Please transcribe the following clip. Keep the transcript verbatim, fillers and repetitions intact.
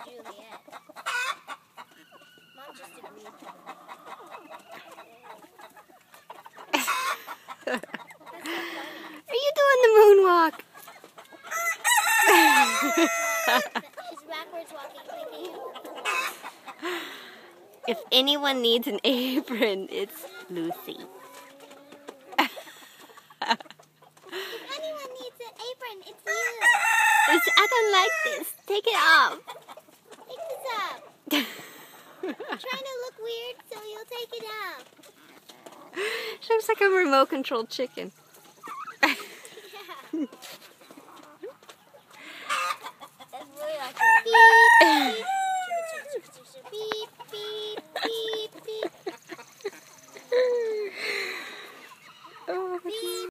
Juliet. Mom just agreed to it. Are you doing the moonwalk? She's backwards walking, thinking. If anyone needs an apron, it's Lucy. If anyone needs an apron, it's you. It's, I don't like this. Take it off. Take this up. I'm trying to look weird, so you'll take it off. She looks like a remote control chicken. Yeah.